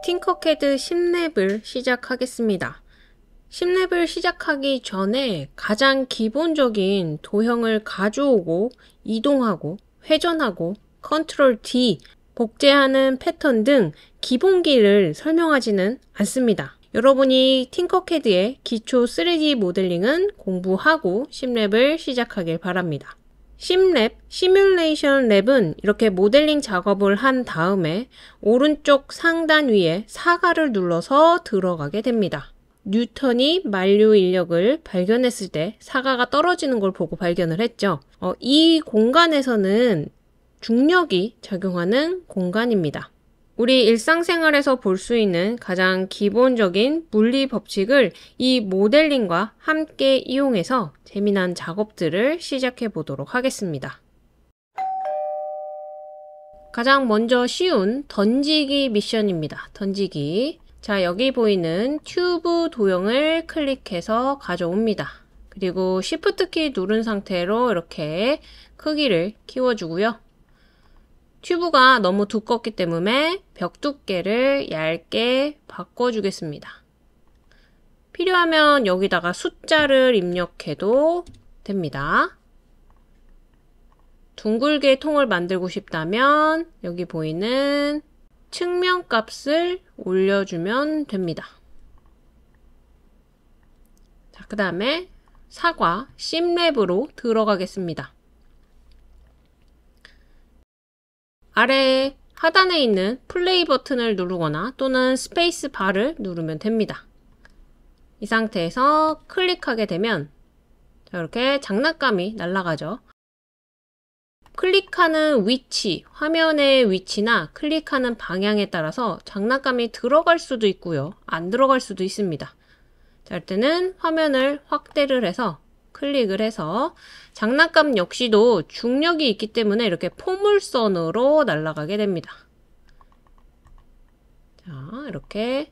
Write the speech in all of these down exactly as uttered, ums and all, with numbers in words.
팅커캐드 십 랩을 시작하겠습니다. 십 랩을 시작하기 전에 가장 기본적인 도형을 가져오고 이동하고 회전하고 컨트롤 디, 복제하는 패턴 등 기본기를 설명하지는 않습니다. 여러분이 팅커캐드의 기초 쓰리디 모델링은 공부하고 십 랩을 시작하길 바랍니다. 십 랩, 시뮬레이션 랩은 이렇게 모델링 작업을 한 다음에 오른쪽 상단 위에 사과를 눌러서 들어가게 됩니다. 뉴턴이 만류 인력을 발견했을 때 사과가 떨어지는 걸 보고 발견을 했죠. 어, 이 공간에서는 중력이 작용하는 공간입니다. 우리 일상생활에서 볼 수 있는 가장 기본적인 물리 법칙을 이 모델링과 함께 이용해서 재미난 작업들을 시작해 보도록 하겠습니다. 가장 먼저 쉬운 던지기 미션입니다. 던지기. 자, 여기 보이는 튜브 도형을 클릭해서 가져옵니다. 그리고 쉬프트 키 누른 상태로 이렇게 크기를 키워주고요. 튜브가 너무 두껍기 때문에 벽 두께를 얇게 바꿔주겠습니다. 필요하면 여기다가 숫자를 입력해도 됩니다. 둥글게 통을 만들고 싶다면 여기 보이는 측면값을 올려주면 됩니다. 자, 그 다음에 사과 십 랩으로 들어가겠습니다. 아래 하단에 있는 플레이 버튼을 누르거나 또는 스페이스 바를 누르면 됩니다. 이 상태에서 클릭하게 되면 이렇게 장난감이 날아가죠. 클릭하는 위치, 화면의 위치나 클릭하는 방향에 따라서 장난감이 들어갈 수도 있고요. 안 들어갈 수도 있습니다. 자, 할 때는 화면을 확대를 해서 클릭을 해서 장난감 역시도 중력이 있기 때문에 이렇게 포물선으로 날아가게 됩니다. 자, 이렇게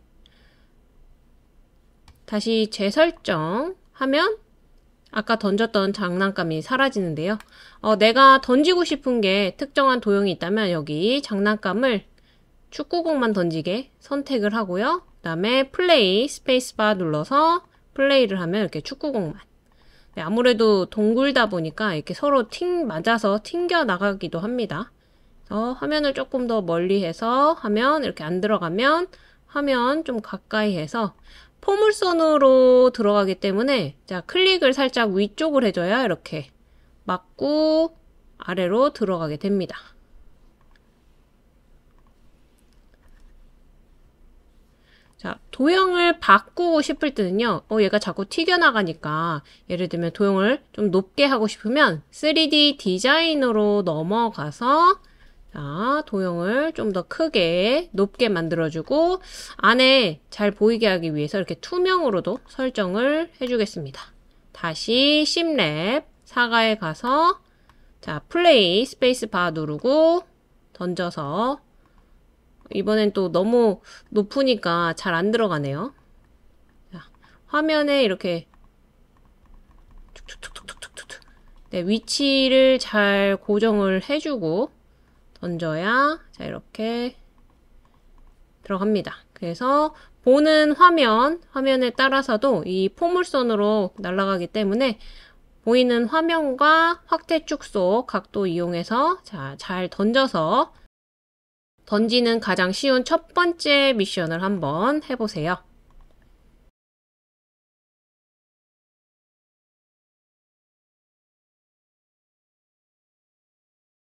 다시 재설정 하면 아까 던졌던 장난감이 사라지는데요. 어, 내가 던지고 싶은 게 특정한 도형이 있다면 여기 장난감을 축구공만 던지게 선택을 하고요. 그 다음에 플레이 스페이스바 눌러서 플레이를 하면 이렇게 축구공만. 네, 아무래도 동굴다 보니까 이렇게 서로 튕 맞아서 튕겨 나가기도 합니다. 그래서 화면을 조금 더 멀리 해서 하면 이렇게 안 들어가면 화면 좀 가까이 해서 포물선으로 들어가기 때문에 자, 클릭을 살짝 위쪽을 해줘야 이렇게 맞고 아래로 들어가게 됩니다. 자, 도형을 바꾸고 싶을 때는요, 어, 얘가 자꾸 튀겨나가니까, 예를 들면 도형을 좀 높게 하고 싶으면 쓰리디 디자인으로 넘어가서, 자, 도형을 좀 더 크게, 높게 만들어주고, 안에 잘 보이게 하기 위해서 이렇게 투명으로도 설정을 해주겠습니다. 다시 십 랩, 사과에 가서, 자, 플레이, 스페이스 바 누르고, 던져서, 이번엔 또 너무 높으니까 잘 안 들어가네요. 자, 화면에 이렇게 툭툭툭툭툭툭툭 네, 위치를 잘 고정을 해주고 던져야 자, 이렇게 들어갑니다. 그래서 보는 화면, 화면에 따라서도 이 포물선으로 날아가기 때문에 보이는 화면과 확대 축소 각도 이용해서 자, 잘 던져서 던지는 가장 쉬운 첫 번째 미션을 한번 해보세요.